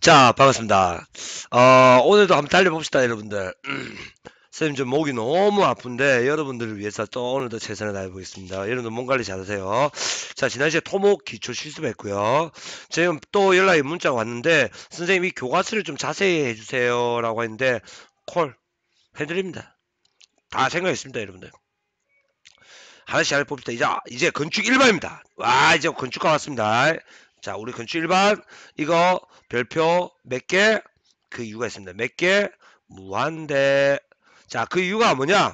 자, 반갑습니다. 오늘도 한번 달려봅시다, 여러분들. 선생님, 좀 목이 너무 아픈데, 여러분들을 위해서 또 오늘도 최선을 다해보겠습니다. 여러분들 몸 관리 잘하세요. 자, 지난 시간에 토목 기초 실습했고요. 지금 또 연락이 문자가 왔는데, 선생님, 이 교과서를 좀 자세히 해주세요. 라고 했는데, 콜 해드립니다. 다 생각했습니다, 여러분들. 하나씩 잘 봅시다. 이제 건축 1반입니다. 와, 이제 건축가 왔습니다. 자, 우리 건축 1반, 이거 별표 몇 개? 그 이유가 있습니다. 몇 개? 무한대. 자, 그 이유가 뭐냐?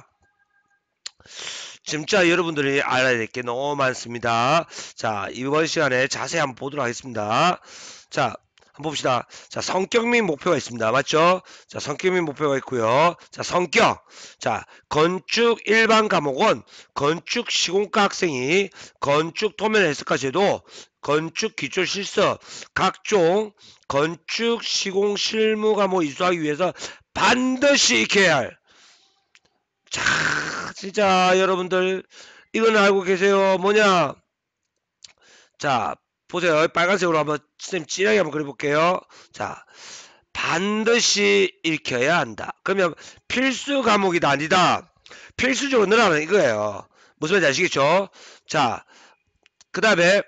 진짜 여러분들이 알아야 될 게 너무 많습니다. 자, 이번 시간에 자세히 한번 보도록 하겠습니다. 자, 한번 봅시다. 자, 성격 및 목표가 있습니다. 맞죠? 자, 성격 및 목표가 있고요. 자, 성격. 자, 건축 일반 과목은 건축 시공과 학생이 건축 도면 해석까지 해도 건축 기초 실습, 각종 건축 시공 실무 과목 이수하기 위해서 반드시 익혀야 할. 자, 진짜 여러분들 이거는 알고 계세요? 뭐냐? 자, 보세요. 빨간색으로 한번 선생님 진하게 한번 그려볼게요. 자, 반드시 읽혀야 한다. 그러면 필수 과목이다 아니다. 필수적으로 늘어나는 이거예요. 무슨 말인지 아시겠죠? 자, 그 다음에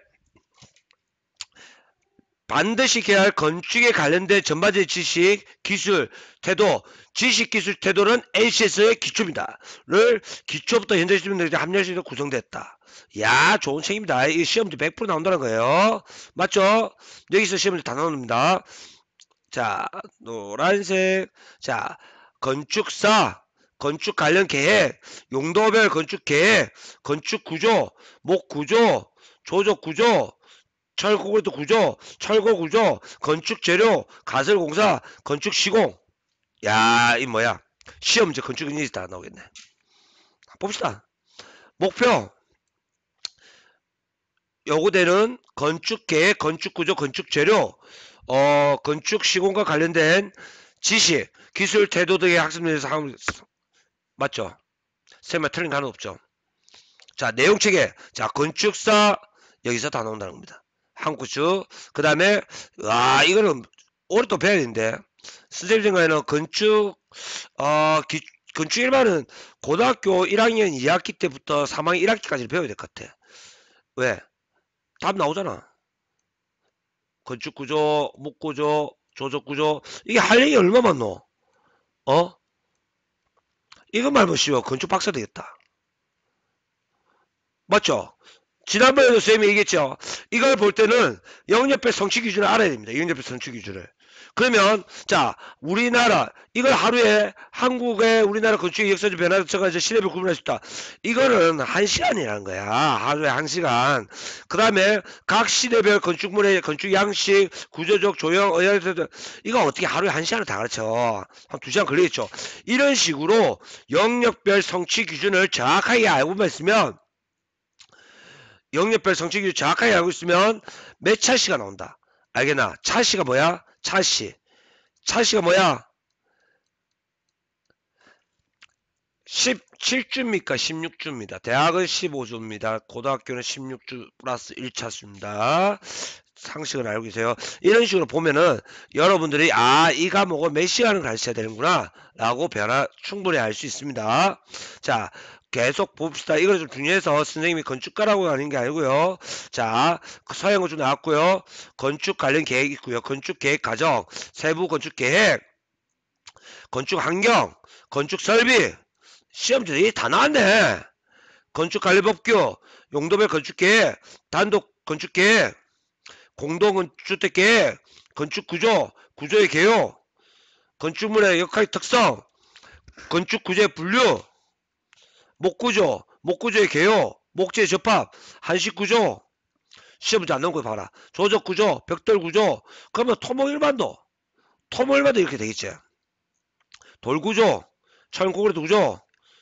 반드시 해야 할 건축에 관련된 전반적인 지식, 기술, 태도, 지식, 기술, 태도는 NCS의 기초입니다. 를 기초부터 현재 시점까지 합리화시로 구성됐다. 야, 좋은 책입니다. 이 시험 100% 나온다는 거예요. 맞죠? 여기서 시험 다 나옵니다. 자, 노란색. 자, 건축사, 건축 관련 계획, 용도별 건축 계획, 건축 구조, 목 구조, 조적 구조, 철골도 구조, 철거 구조, 건축 재료, 가설 공사, 건축 시공. 야, 이 뭐야? 시험 문제 건축 인지 다 나오겠네. 봅시다. 목표. 요구되는 건축 계획, 건축 구조, 건축 재료, 건축 시공과 관련된 지식, 기술, 태도 등의 학습에서 맞죠? 쌤말 틀린 거 하나 없죠. 자, 내용 체계. 자, 건축사 여기서 다 나온다는 겁니다. 한국주. 그 다음에 이거는 올해 또 배워야 되는데 선생님 생각에는 건축 일반은 고등학교 1학년 2학기 때부터 3학년 1학기까지 배워야 될 것 같아. 왜? 답 나오잖아. 건축구조, 목구조, 조적구조. 이게 할 얘기 얼마 많노? 어? 이거 말면 쉬워. 건축 박사 되겠다. 맞죠? 지난번에도 선생님이 얘기했죠. 이걸 볼 때는 영역별 성취 기준을 알아야 됩니다. 영역별 성취 기준을. 그러면 자, 우리나라 이걸 하루에 한국의 우리나라 건축의 역사적 변화를 쳐가지고 시대별 구분할 수 있다. 이거는 1시간이라는 거야. 하루에 1시간. 그 다음에 각 시대별 건축물의 건축 양식, 구조적 조형, 의학 이거 어떻게 하루에 1시간을 다 가르쳐. 한 2시간 걸리겠죠. 이런 식으로 영역별 성취 기준을 정확하게 알고만 있으면 영역별 성취 기준 정확하게 알고 있으면 몇 차시가 나온다. 알겠나? 차시가 뭐야? 차시. 차시가 뭐야? 17주입니까? 16주입니다. 대학은 15주입니다. 고등학교는 16주 플러스 1차수입니다. 상식을 알고 계세요. 이런 식으로 보면은 여러분들이 이 과목을 몇 시간을 가르쳐야 되는구나 라고 충분히 알 수 있습니다. 자, 계속 봅시다. 이거 좀 중요해서 선생님이 건축가라고 하는 게 아니고요. 자, 서양 건축 나왔고요. 건축 관련 계획 있고요. 건축 계획 과정, 세부 건축 계획, 건축 환경, 건축 설비, 시험지들이 다 나왔네. 건축 관리 법규, 용도별 건축 계획, 단독 건축 계획, 공동주택 계획, 건축 구조, 구조의 개요, 건축물의 역할의 특성, 건축 구조의 분류, 목구조, 목구조의 개요, 목재의 접합, 한식 구조, 시험 문제 안 나온 거 봐라. 조적 구조, 벽돌 구조, 그러면 토목 일반도 이렇게 되겠지. 돌 구조, 철콘크리트 구조,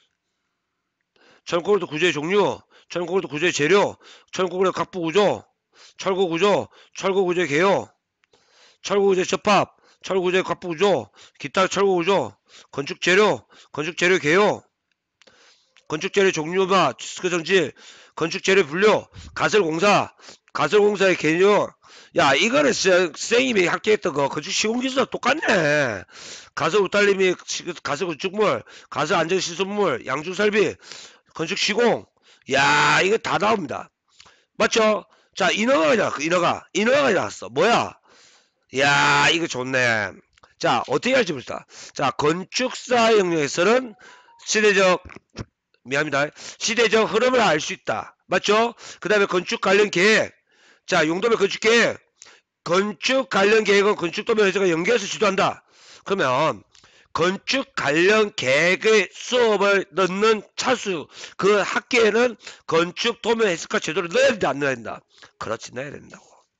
철콘크리트 구조의 종류, 철콘크리트 구조의 재료, 철콘크리트 각부 구조, 철거 구조, 철거 구조의 개요, 철거 구조의 접합, 철거 구조의 각부 구조, 기타 철거 구조, 건축 재료, 건축 재료 개요, 건축 재료 종류와 그 정지, 건축 재료 분류, 가설 공사, 가설공사의 개념. 야, 이거는 선생님이 학교했던 거 건축 시공기술과 똑같네. 가설 우딸림이 가설 건축물, 가설 안전시설물, 양주설비, 건축 시공. 야, 이거 다 나옵니다. 맞죠? 자, 인허가가 나왔어. 뭐야? 야, 이거 좋네. 자, 어떻게 할지 봅시다. 자, 건축사 영역에서는 시대적, 미안합니다. 시대적 흐름을 알 수 있다. 맞죠? 그 다음에 건축 관련 계획. 자, 용도별 건축 계획. 건축 관련 계획은 건축 도면 회사가 연계해서 지도한다. 그러면 건축 관련 계획의 수업을 넣는 차수, 그 학기에는 건축 도면 해석과 제도를 넣어야 된다, 안 넣어야 된다? 그렇지, 넣어야 된다고.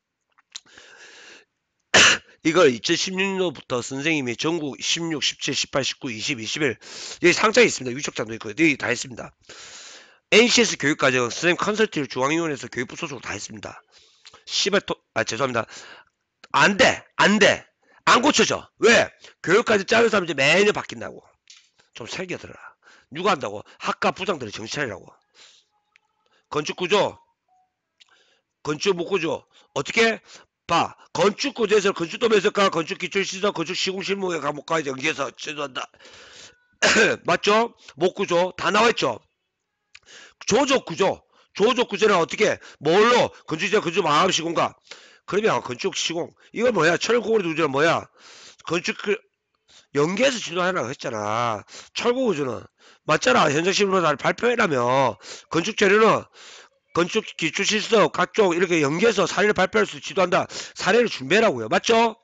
이걸 2016년부터 선생님이 전국 16, 17, 18, 19, 20, 21 여기 상장이 있습니다. 위촉장도 있고 여기 다 했습니다. NCS 교육과정 선생님 컨설팅 중앙위원회에서 교육부 소속으로 다 했습니다. 죄송합니다. 안 돼. 안 고쳐져. 왜? 교육까지 짜는 사람이 매년 바뀐다고. 좀 새겨들어라. 누가 한다고? 학과 부장들이 정치차리라고. 건축구조, 건축목구조. 어떻게? 봐. 건축구조에서 건축도면에서가 건축기초시설, 건축시공실무에 과목까지 연계해서 제도한다. 맞죠? 목구조 다 나와있죠? 조적구조. 조적구조는 어떻게? 뭘로? 건축지자 건축 마감시공가. 그러면 건축시공. 이건 뭐야? 철거구조 구조는 뭐야? 건축 연계해서 지도하라고 했잖아. 철거구조는. 맞잖아. 현장실무로 발표해라며. 건축재료는 건축 기초실습 각종 이렇게 연계해서 사례를 발표할 수 지도한다. 사례를 준비하라고요. 맞죠?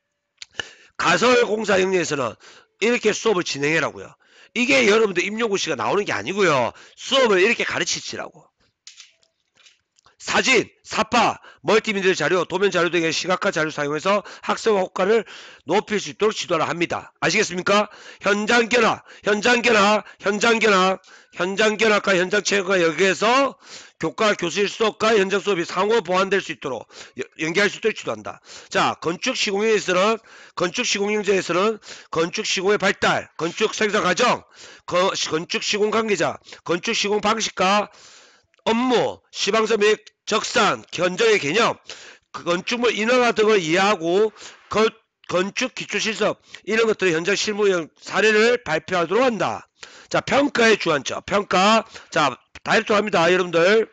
가설공사 영역에서는 이렇게 수업을 진행해라고요. 이게 여러분들 임용고시가 나오는 게 아니고요. 수업을 이렇게 가르치시라고. 사진, 사파, 멀티미디어 자료, 도면 자료 등의 시각화 자료 사용해서 학습 효과를 높일 수 있도록 지도를 합니다. 아시겠습니까? 현장견학과 현장체험과 여기에서 교과, 교실 수업과 현장 수업이 상호 보완될 수 있도록 연계할 수 있도록 지도한다. 자, 건축시공에서는 건축시공영제에서는 건축시공의 발달, 건축생산 과정, 건축시공 관계자, 건축시공 방식과 업무, 시방서 및 적산, 견적의 개념, 건축물 인허가 등을 이해하고 건축 기초실습 이런 것들의 현장 실무형 사례를 발표하도록 한다. 자, 평가의 주안점. 평가. 자, 다이렉트 합니다. 여러분들.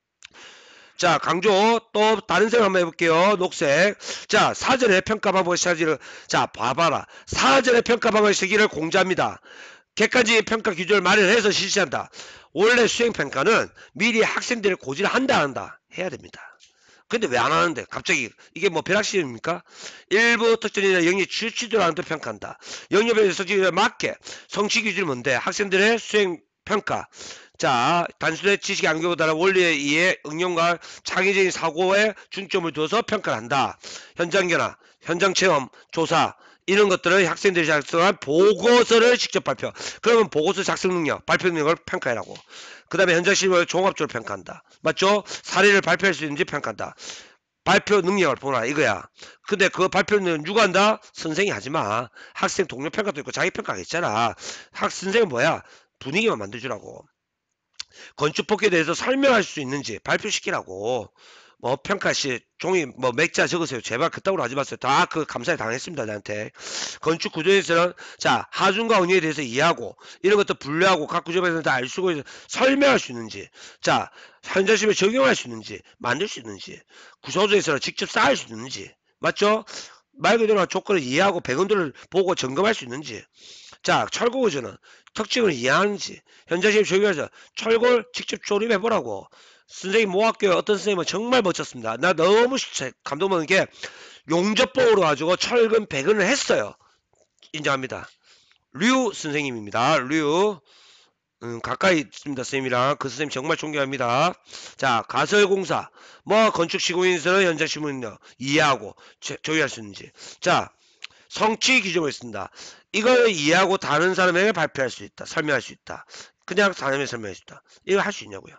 자, 강조. 또 다른 색 한번 해볼게요. 녹색. 자, 사전에 평가 방법의 시기를. 자, 봐봐라. 사전에 평가 방법의 시기를 공지합니다. 객관적인 평가 기준을 마련해서 실시한다. 원래 수행평가는 미리 학생들을 고지를 한다 안 한다 해야 됩니다. 근데 왜 안 하는데 갑자기 이게 뭐 벼락시입니까? 일부 특징이나 영역 취지도를 하는 데 평가한다. 영역별 성취에 맞게 성취 기준이 뭔데? 학생들의 수행평가. 자, 단순의 지식의 암기보다는 원리에 의해 응용과 창의적인 사고에 중점을 두어서 평가를 한다. 현장견화, 현장체험, 조사 이런 것들은 학생들이 작성한 보고서를 직접 발표. 그러면 보고서 작성 능력, 발표 능력을 평가해라고. 그 다음에 현장 실무를 종합적으로 평가한다. 맞죠? 사례를 발표할 수 있는지 평가한다. 발표 능력을 보라 이거야. 근데 그 발표는 누가 한다? 선생이 하지마. 학생 동료 평가도 있고 자기 평가가 있잖아. 선생은 뭐야? 분위기만 만들어주라고. 건축 폭에 대해서 설명할 수 있는지 발표시키라고. 뭐 평가시 종이 뭐 맥자 적으세요. 제발 그따구로 하지 마세요. 다 그 감사에 당했습니다. 나한테. 건축 구조에서는 자 하중과 은유에 대해서 이해하고 이런 것도 분류하고 각 구조에서 다 알 수 있고 설명할 수 있는지 자 현장심에 적용할 수 있는지 만들 수 있는지 구조조에서는 직접 쌓을 수 있는지 맞죠? 말 그대로 조건을 이해하고 배경들을 보고 점검할 수 있는지 자 철거구조는 특징을 이해하는지 현장심 적용해서 철골 직접 조립해보라고. 선생님 모학교에 어떤 선생님은 정말 멋졌습니다. 나 너무 감동받는 게 용접봉으로 가지고 철근 배근을 했어요. 인정합니다. 류 선생님입니다. 류 가까이 있습니다. 선생님이랑 그 선생님 정말 존경합니다. 자 가설공사 뭐 건축시공인에서는 현장시공인력 이해하고 조율할 수 있는지 자 성취 기준을 있습니다. 이걸 이해하고 다른 사람에게 발표할 수 있다. 설명할 수 있다. 그냥 사람에게 설명할 수 있다. 이거 할 수 있냐고요.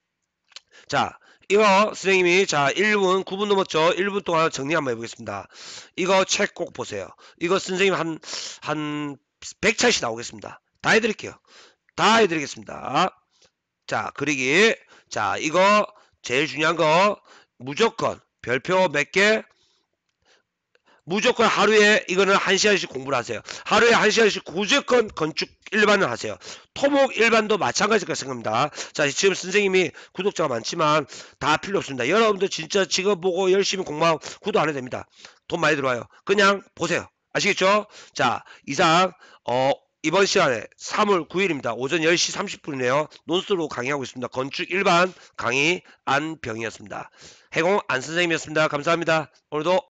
자 이거 선생님이 자 1분 9분 넘었죠. 1분 동안 정리 한번 해보겠습니다. 이거 책 꼭 보세요. 이거 선생님 한 100차씩 나오겠습니다. 다 해드릴게요. 다 해드리겠습니다. 자 그리기 자 이거 제일 중요한 거 무조건 별표 몇 개? 무조건 하루에 이거는 1시간씩 공부를 하세요. 하루에 1시간씩 무조건 건축 일반을 하세요. 토목 일반도 마찬가지일 생각합니다. 자, 지금 선생님이 구독자가 많지만 다 필요 없습니다. 여러분들 진짜 지금 보고 열심히 공부하고 구독 안 해도 됩니다. 돈 많이 들어와요. 그냥 보세요. 아시겠죠? 자, 이상 이번 시간에 3월 9일입니다. 오전 10시 30분이네요. 논스톱으로 강의하고 있습니다. 건축 일반 강의 안병이었습니다. 해공 안 선생님이었습니다. 감사합니다. 오늘도